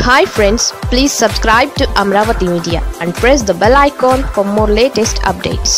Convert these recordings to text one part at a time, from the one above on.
Hi friends, please subscribe to Amravati Media and press the bell icon for more latest updates.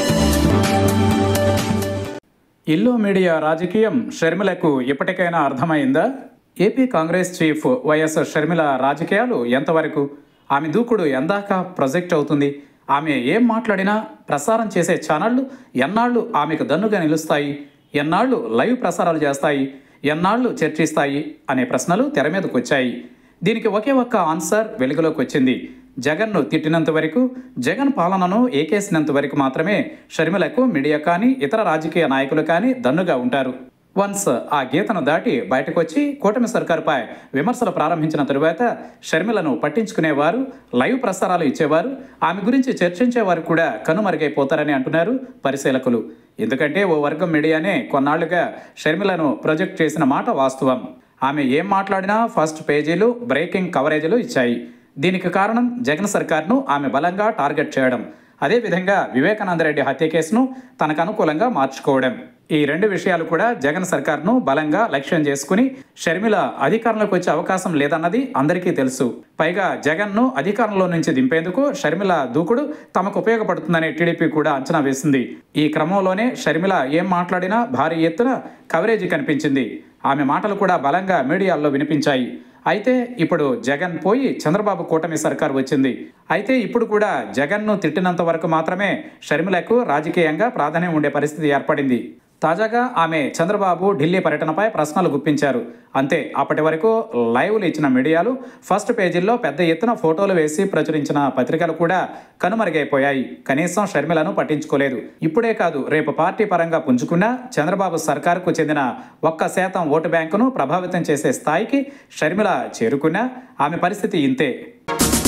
ఇల్లు media రాజకీయం షర్మిలకు ఇప్పటికైనా అర్థమైందా? AP Congress chief YS Sharmila రాజకీయాలు ఎంతవరకు, ఆమె దూకుడు ఎందాక ప్రొజెక్ట్ అవుతుంది? ఆమె ఏం మాట్లాడినా ప్రసారం చేసే ఛానళ్లు ఎన్నాళ్ళు ఆమెకు దన్నుగా నిలుస్తాయి? ఎన్నాళ్ళు లైవ్ ప్రసారాలు చేస్తాయి? ఎన్నాళ్ళు చర్చిస్తాయి అనే ప్రశ్నలు తెర మీదకు వచ్చాయి. దీనికి ఒకే ఒక్క ఆన్సర్ వెలుగులోకి వచ్చింది. జగన్ను తిట్టినంత వరకు, జగన్ పాలనను ఏకేసినంత వరకు మాత్రమే షర్మిలకు మీడియా కానీ ఇతర రాజకీయ నాయకులు కానీ దన్నుగా ఉంటారు. వన్స్ ఆ గీతను దాటి బయటకొచ్చి కూటమి సర్కారుపై విమర్శలు ప్రారంభించిన తరువాత షర్మిలను పట్టించుకునేవారు, లైవ్ ప్రసారాలు ఇచ్చేవారు, ఆమె గురించి చర్చించేవారు కూడా కనుమరుగైపోతారని అంటున్నారు పరిశీలకులు. ఎందుకంటే ఓ వర్గం మీడియానే కొన్నాళ్లుగా షర్మిలను ప్రొజెక్ట్ చేసిన మాట వాస్తవం. ఆమె ఏం మాట్లాడినా ఫస్ట్ పేజీలు, బ్రేకింగ్ కవరేజీలు ఇచ్చాయి. దీనికి కారణం జగన్ సర్కార్ను ఆమె బలంగా టార్గెట్ చేయడం, అదేవిధంగా వివేకానందరెడ్డి హత్య కేసును తనకు అనుకూలంగా మార్చుకోవడం. ఈ రెండు విషయాలు కూడా జగన్ సర్కార్ను బలంగా లక్ష్యం చేసుకుని షర్మిల అధికారంలోకి వచ్చే అవకాశం లేదన్నది అందరికీ తెలుసు. పైగా జగన్ను అధికారంలో నుంచి దింపేందుకు షర్మిల దూకుడు తమకు ఉపయోగపడుతుందని టీడీపీ కూడా అంచనా వేసింది. ఈ క్రమంలోనే షర్మిల ఏం మాట్లాడినా భారీ ఎత్తున కవరేజీ కనిపించింది. ఆమె మాటలు కూడా బలంగా మీడియాల్లో వినిపించాయి. అయితే ఇప్పుడు జగన్ పోయి చంద్రబాబు కూటమి సర్కారు వచ్చింది. అయితే ఇప్పుడు కూడా జగన్ను తిట్టినంత వరకు మాత్రమే షర్మిలకు రాజకీయంగా ప్రాధాన్యం ఉండే పరిస్థితి ఏర్పడింది. తాజాగా ఆమె చంద్రబాబు ఢిల్లీ పర్యటనపై ప్రశ్నలు గుప్పించారు. అంతే, అప్పటి వరకు లైవ్లు ఇచ్చిన మీడియాలు, ఫస్ట్ పేజీల్లో పెద్ద ఎత్తున ఫోటోలు వేసి ప్రచురించిన పత్రికలు కూడా కనుమరుగైపోయాయి. కనీసం షర్మిలను పట్టించుకోలేదు. ఇప్పుడే కాదు, రేపు పార్టీ పరంగా పుంజుకున్న చంద్రబాబు సర్కారుకు చెందిన 1% ఓటు బ్యాంకును ప్రభావితం చేసే స్థాయికి షర్మిల చేరుకున్నా ఆమె పరిస్థితి ఇంతే.